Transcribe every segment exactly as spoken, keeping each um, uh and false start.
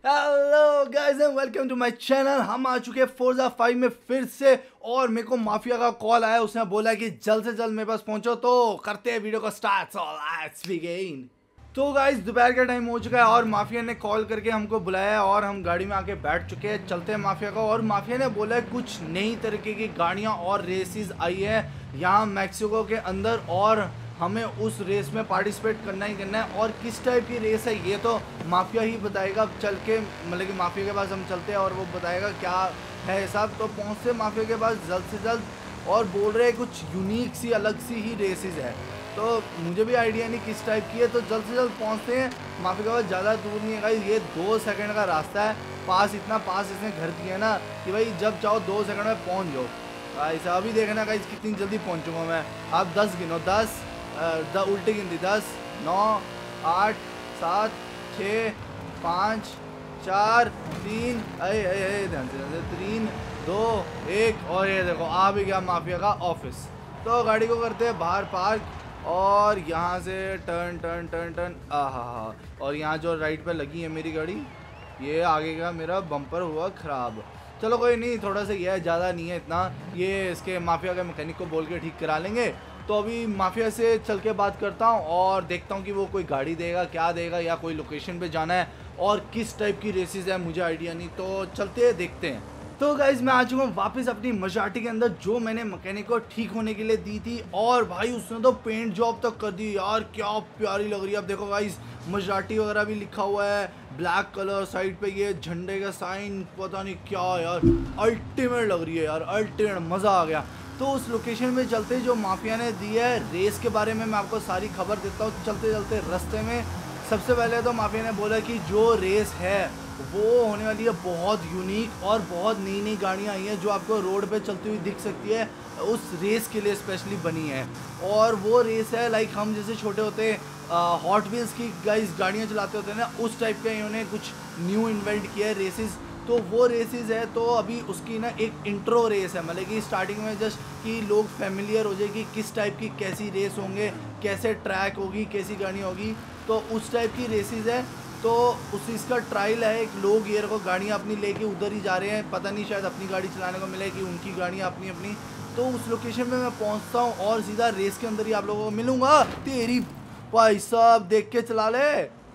Hello guys and welcome to my channel. हम आ चुके हैं फोर्जा फाइव में फिर से, और मेरे को माफिया का कॉल आया। उसने बोला कि जल्द से जल्द मेरे पास पहुंचो, तो करते हैं वीडियो को स्टार्ट। So let's begin. तो गाइस दोपहर का टाइम हो चुका है और माफिया ने कॉल करके हमको बुलाया है और हम गाड़ी में आके बैठ चुके हैं। चलते हैं माफिया को। और माफिया ने बोला है कुछ नई तरीके की गाड़ियाँ और रेसेस आई है यहाँ मैक्सिको के अंदर, और हमें उस रेस में पार्टिसिपेट करना ही करना है। और किस टाइप की रेस है ये तो माफिया ही बताएगा। चल के मतलब कि माफिया के पास हम चलते हैं और वो बताएगा क्या है हिसाब। तो पहुँचते माफिया के पास जल्द से जल्द, और बोल रहे हैं कुछ यूनिक सी अलग सी ही रेसेस है। तो मुझे भी आइडिया नहीं किस टाइप की है, तो जल्द से जल्द पहुँचते हैं माफिया के पास। ज़्यादा दूर नहीं है गाइस, ये दो सेकंड का रास्ता है। पास इतना पास इसने घर दिया ना कि भाई जब चाहो दो सेकंड में पहुँच जाओ। गाइस अभी देखना गाइस कितनी जल्दी पहुँचूँगा मैं। आप दस गिनो, दस द उल्टी गिनती, दस, नौ, आठ, सात, छः, पाँच, चार, तीन, अरे अरे ध्यान से, तीन, दो, एक, और ये देखो आ भी गया माफिया का ऑफिस। तो गाड़ी को करते हैं बाहर पार्क, और यहाँ से टर्न टर्न टर्न टर्न आ हा हा। और यहाँ जो राइट पे लगी है मेरी गाड़ी, ये आगे का मेरा बम्पर हुआ ख़राब। चलो कोई नहीं, थोड़ा सा ये है, ज़्यादा नहीं है इतना। ये इसके माफिया के मैकेनिक को बोल के ठीक करा लेंगे। तो अभी माफिया से चल के बात करता हूँ और देखता हूँ कि वो कोई गाड़ी देगा, क्या देगा, या कोई लोकेशन पे जाना है, और किस टाइप की रेसेस है मुझे आइडिया नहीं। तो चलते हैं देखते हैं। तो गाइज मैं आ चुका हूँ वापस अपनी मजाटी के अंदर, जो मैंने मैकेनिक को ठीक होने के लिए दी थी। और भाई उसने तो पेंट जॉब तक कर दी यार, क्या प्यारी लग रही है। अब देखो गाइज मजाटी वगैरह भी लिखा हुआ है, ब्लैक कलर, साइड पे ये झंडे का साइन, पता नहीं क्या यार, अल्टीमेट लग रही है यार, अल्टीमेट, मज़ा आ गया। तो उस लोकेशन में चलते जो माफिया ने दी है रेस के बारे में मैं आपको सारी खबर देता हूँ। चलते चलते रास्ते में सबसे पहले तो माफिया ने बोला कि जो रेस है वो होने वाली है बहुत यूनिक, और बहुत नई नई गाड़ियाँ आई हैं जो आपको रोड पे चलती हुई दिख सकती है, उस रेस के लिए स्पेशली बनी है। और वो रेस है लाइक हम जैसे छोटे होते हॉट व्हील्स की गाइस गाड़ियाँ चलाते होते हैं ना, उस टाइप का इन्होंने कुछ न्यू इन्वेंट किया है रेसेस। तो वो रेसेस है, तो अभी उसकी ना एक इंट्रो रेस है, मतलब कि स्टार्टिंग में जस्ट कि लोग फैमिलियर हो जाए कि किस टाइप की कैसी रेस होंगे, कैसे ट्रैक होगी, कैसी गाड़ी होगी। तो उस टाइप की रेसेस है। तो उस इसका ट्रायल है। एक लोग ये को गाड़ियाँ अपनी लेके उधर ही जा रहे हैं, पता नहीं शायद अपनी गाड़ी चलाने को मिले कि उनकी गाड़ियाँ अपनी अपनी। तो उस लोकेशन में मैं पहुँचता हूँ और सीधा रेस के अंदर ही आप लोगों को मिलूँगा। तेरी भाई साहब देख के चला ले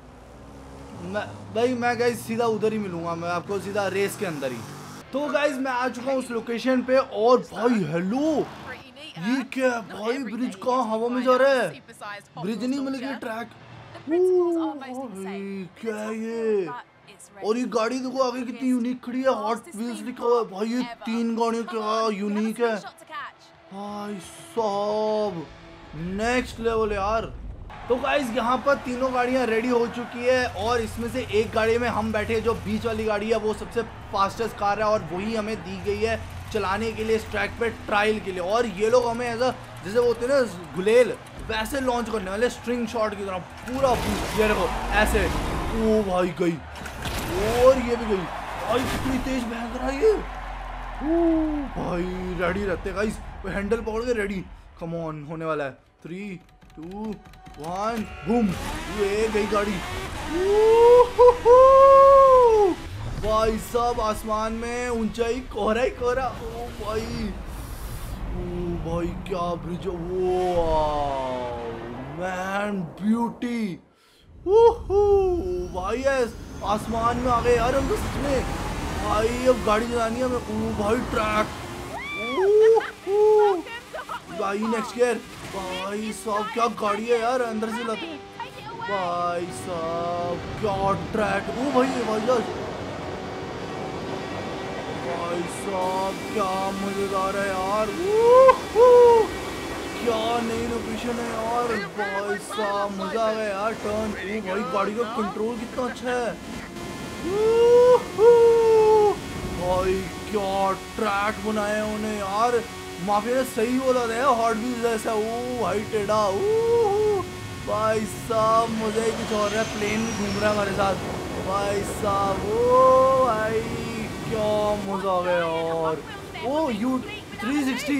मैं भाई, मैं गाइस सीधा उधर ही मिलूंगा मैं आपको, सीधा रेस के अंदर ही। तो गाइस मैं आ चुका हूँ उस लोकेशन पे। और भाई हेलो, ये क्या है भाई, ब्रिज कहाँ हवा में जा रहा है, ब्रिज नहीं मतलब कि ट्रैक, क्या है ये। और ये गाड़ी देखो आगे कितनी यूनिक खड़ी है, हॉट व्हील्स लिखा हुआ है भाई। ये तीन गाड़ियाँ क्या यूनिक है भाई साहब, नेक्स्ट लेवल यार। तो गाइस यहाँ पर तीनों गाड़ियाँ रेडी हो चुकी है, और इसमें से एक गाड़ी में हम बैठे हैं, जो बीच वाली गाड़ी है वो सबसे फास्टेस्ट कार है, और वही हमें दी गई है चलाने के लिए इस ट्रैक पे ट्रायल के लिए। और ये लोग हमें ऐसा जैसे वो होते हैं ना गुलेल, वैसे लॉन्च करने वाले स्ट्रिंग शॉट की तरह पूरा ये देखो ऐसे। ओ भाई गई, और ये भी गई भाई, कितनी तेज भयंकर है ये। ओ भाई रेडी रहते गाइस, हैंडल पकड़ के रेडी, कम ऑन होने वाला है। थ्री टू वन बूम, ये गई गाड़ी। भाई साहब आसमान में ऊंचाई, कोहरा ही कोहरा। ओ भाई, ओ भाई क्या ब्रिज, वो मैन ब्यूटी। भाई आसमान में आ गए यार हम तो सच में भाई। अब गाड़ी चलानी है हमें। ओ भाई ट्रैक, भाई नेक्स्ट गियर। भाई साहब क्या गाड़ी है यार, अंदर से लग, भाई साहब क्या ट्रैक। ओ भाई भाई भाई साहब क्या मजेदार है यार, क्या नई लोकेशन है यार। भाई साहब मजा आ गया यार, टर्न। ओ भाई गाड़ी का कंट्रोल कितना अच्छा है भाई, क्या ट्रैक बनाया उन्हें यार। माफिया ने सही बोला था हॉट व्हील्स जैसा। ओ भाई टेढ़ा, ओ भाई साहब मजा ही कुछ और है, प्लेन घूम रहा है हमारे साथ भाई साहब। ओ भाई क्या मजा आ गया यार। ओ यू थ्री सिक्सटी,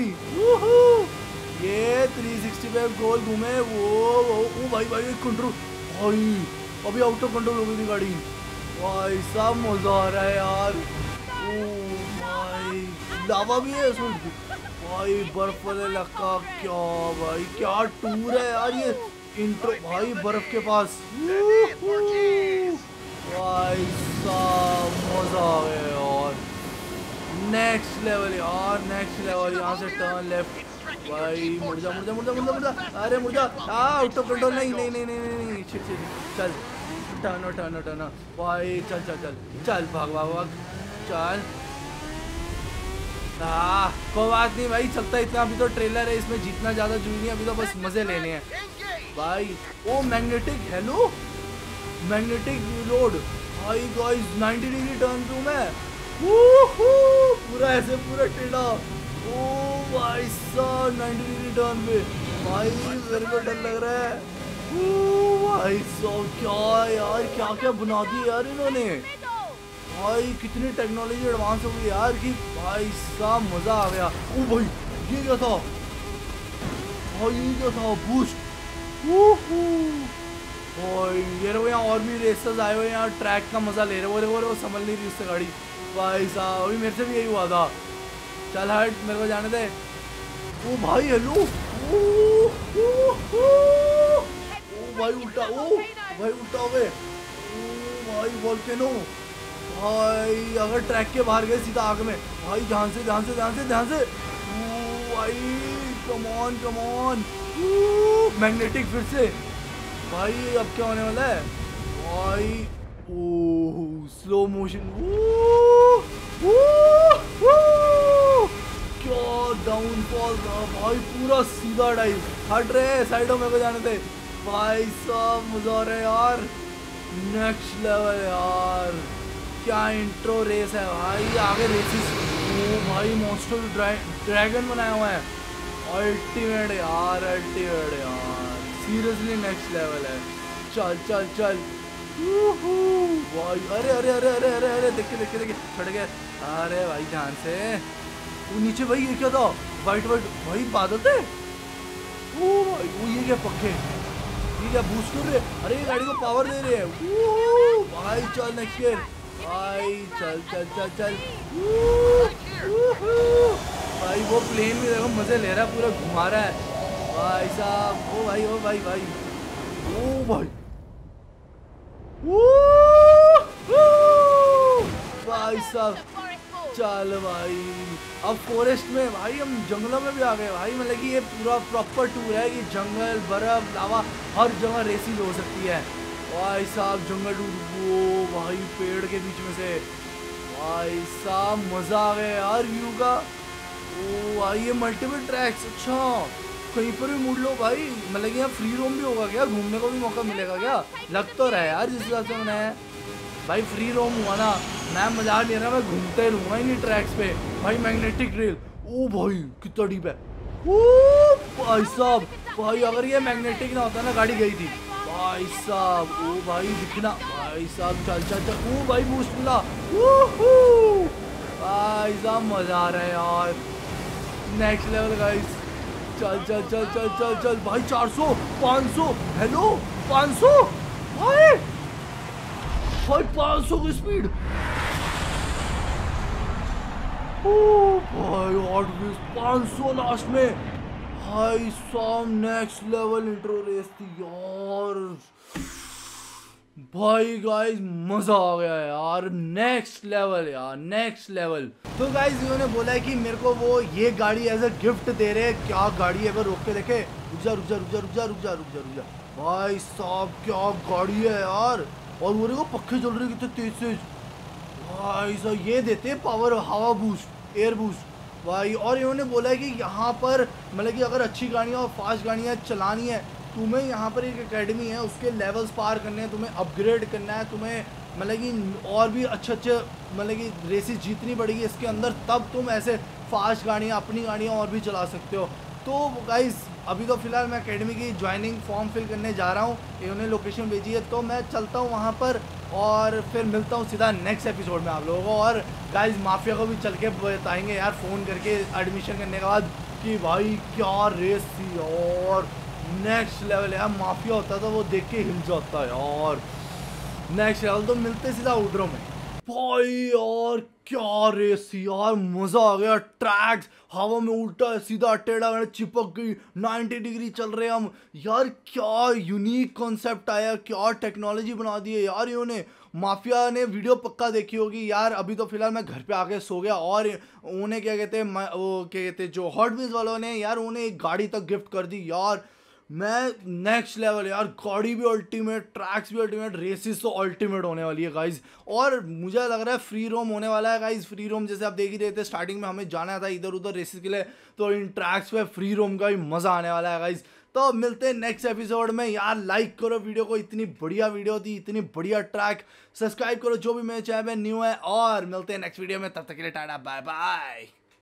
ये थ्री सिक्सटी पे गोल घूमे वो, वो ओ भाई भाई कंट्रोल, भाई अभी आउट ऑफ कंट्रोल हो गई थी गाड़ी। भाई साहब मजा आ रहा है यार। ओ भाई लावा भी है इसमें भाई, बर्फ वाले इलाका। क्या भाई क्या टूर है यार ये। इंट्रो भाई बर्फ के पास। भाई साहब मजा आ गया यार। नेक्स्ट लेवल यार, नेक्स्ट लेवल। यहाँ से टर्न लेफ्ट भाई, मुड़ जा मुड़ जा मुड़ जा मुड़ जा मुड़ जा। अरे मुड़ जा, आउट ऑफ कंट्रोल। नहीं नहीं नहीं नहीं नहीं नहीं शिट शिट। चल टर्न टर्न टर्न भाई, चल चल चल चल भाग भाग भाग चल। हाँ कोई बात नहीं भाई, चलता है इतना। अभी तो ट्रेलर है, इसमें जीतना ज्यादा जरूरी नहीं, अभी तो बस मजे लेने हैं भाई। Oh magnetic, hello magnetic load भाई। गाइस नाइंटी डिग्री टर्न दूं मैं, पूरा ऐसे पूरा टेढ़ा। ओ भाई साहब नाइंटी डिग्री टर्न पे भाई, मेरे को डर लग रहा है। ओ भाई साहब क्या यार, क्या क्या बना दिया यार इन्होंने भाई। कितनी टेक्नोलॉजी एडवांस हो गई यार कि भाई साहब मजा आ गया। ओ भाई ये क्या था भाई, ये क्या था बूस्ट। भाई ये रहो यहाँ और भी रेसर्स आए हुए हैं यहाँ, ट्रैक का मजा ले रहे हो। वो संभल नहीं रही उससे गाड़ी भाई साहब। अभी मेरे से भी यही हुआ था। चल हट, मेरे को जाने दे। ओ भाई हेलो, ओ भाई उल्टा, ओ भाई उल्टा हो गए। ओ भाई वोल्केनो भाई, अगर ट्रैक के बाहर गए सीधा आग में भाई। ध्यान से ध्यान से ध्यान से ध्यान से। ओ भाई come on come on. Magnetic फिर से भाई, अब क्या होने वाला है भाई। ओह स्लो मोशन, क्या डाउनफॉल था भाई, पूरा सीधा डाइव। हट रहे साइडों में को जाने थे भाई साहब। मजा आ रहा है यार, नेक्स्ट लेवल यार। क्या इंट्रो रेस है भाई, आगे रेसिस। ओ भाई मॉन्स्टर ड्रैगन बनाया हुआ है, अल्टीमेट यार, अल्टीमेट यार, सीरियसली नेक्स्ट लेवल है। चल चल चल भाई। अरे अरे अरे अरे अरे अरे देखिए देखिए देखिए छड़ गए। अरे भाई ध्यान से। वो नीचे भाई ये क्या था, वाइट वाइट भाई बादल थे। ओ भाई वो ये क्या पक्के, ये क्या बूस्ट कर रहे। अरे ये गाड़ी को पावर दे रहे हैं भाई। चल नेक्स्ट ईयर भाई, चल चल चल चल भाई। वो प्लेन भी देखो मजे ले रहा है, पूरा घुमा रहा है भाई साहब। ओ भाई ओ भाई भाई ओ भाई भाई साहब। चल भाई अब फॉरेस्ट में भाई, हम जंगलों में भी आ गए भाई। मतलब कि ये पूरा प्रॉपर टूर है कि जंगल बर्फ लावा हर जगह रेसिंग हो सकती है भाई साहब। जंगल टूर, वो भाई पेड़ के बीच में से भाई साहब मजा आ गया यार व्यू का। ओ भाई ये मल्टीपल ट्रैक्स, अच्छा कहीं पर भी मुड़ लो भाई। मतलब यहाँ फ्री रोम भी होगा क्या, घूमने को भी मौका मिलेगा क्या। लग तो रहा है यार जिस हिसाब से मैंने भाई फ्री रोम हुआ ना, मैं मजा नहीं रहा, मैं घूमते रहूँगा इन्हीं ट्रैक्स पे भाई। मैग्नेटिक रेल, ओ भाई कितना डीप है। ओ भाई साहब भाई, अगर ये मैग्नेटिक ना होता ना गाड़ी गई थी भाई साहब। ओ भाई दिखना भाई साहब, चल चल चल। ओ भाई बूस्ट मिला भाई साहब, मजा आ रहा है यार, नेक्स्ट लेवल गाइस। चल चल चल चल चल चल भाई। चार सौ पाँच सौ, हेलो पाँच सौ भाई भाई पाँच सौ की स्पीड। ओ भाई हॉट व्हील्स पाँच सौ लास्ट में भाई साहब। नेक्स्ट लेवल इंट्रो रेस थी यार भाई। गाइस मजा आ गया यार, नेक्स्ट लेवल यार, नेक्स्ट लेवल। तो गाइस इन्होंने बोला है कि मेरे को वो ये गाड़ी एज अ गिफ्ट दे रहे हैं। क्या गाड़ी है, रोक के देखे। रुक जा रुक जा रुक जा रुक जा रुक जा रुक जा रुक जा भाई साहब, क्या गाड़ी है यार। और वो देखो पक्के चल रहे कितने तेज तेज भाई साहब। ये देते हैं पावर, हवा बूस्ट, एयर बूस्ट भाई। और इन्होंने बोला है कि यहाँ पर मतलब कि अगर अच्छी गाड़ियाँ और फास्ट गाड़ियाँ चलानी है, तुम्हें यहाँ पर एक एकेडमी है, उसके लेवल्स पार करने हैं, तुम्हें अपग्रेड करना है, तुम्हें मतलब कि और भी अच्छे अच्छे मतलब कि रेसेस जीतनी पड़ेगी इसके अंदर, तब तुम ऐसे फास्ट गाड़ियाँ अपनी गाड़ियाँ और भी चला सकते हो। तो गाइस अभी तो फिलहाल मैं एकेडमी की ज्वाइनिंग फॉर्म फिल करने जा रहा हूँ, इन्होंने लोकेशन भेजी है, तो मैं चलता हूँ वहाँ पर और फिर मिलता हूँ सीधा नेक्स्ट एपिसोड में आप लोगों को। और गाइस माफिया को भी चल के बताएंगे यार फ़ोन करके एडमिशन करने के बाद कि भाई क्या रेस थी और नेक्स्ट लेवल यार। माफिया होता था वो देख के हिल जाता यार। Next level. तो मिलते सीधा आउटरो में भाई। यार क्या रेस थी यार, मजा आ गया। ट्रैक्स हवा में उल्टा सीधा टेढ़ा मेढ़ा चिपक गई, नाइन्टी डिग्री चल रहे हम यार। क्या यूनिक कॉन्सेप्ट आया, क्या टेक्नोलॉजी बना दी है यार इन्होंने। माफिया ने वीडियो पक्का देखी होगी यार। अभी तो फिलहाल मैं घर पे आके सो गया, और उन्हें क्या कहते हैं, वो क्या कहते हैं जो हॉट व्हील्स वालों ने यार उन्हें एक गाड़ी तक गिफ्ट कर दी यार। मैं नेक्स्ट लेवल यार, गाड़ी भी अल्टीमेट, ट्रैक्स भी अल्टीमेट, रेसिस तो अल्टीमेट होने वाली है गाइज। और मुझे लग रहा है फ्री रोम होने वाला है गाइज। फ्री रोम जैसे आप देख ही रहे थे, स्टार्टिंग में हमें जाना था इधर उधर रेसिस के लिए, तो इन ट्रैक्स पे फ्री रोम का भी मजा आने वाला है गाइज। तो मिलते हैं नेक्स्ट एपिसोड में यार। लाइक करो वीडियो को, इतनी बढ़िया वीडियो थी, इतनी बढ़िया ट्रैक। सब्सक्राइब करो जो भी मेरे चैनल पे न्यू है, और मिलते हैं नेक्स्ट वीडियो में। तब तक के लिए टाटा बाय बाय।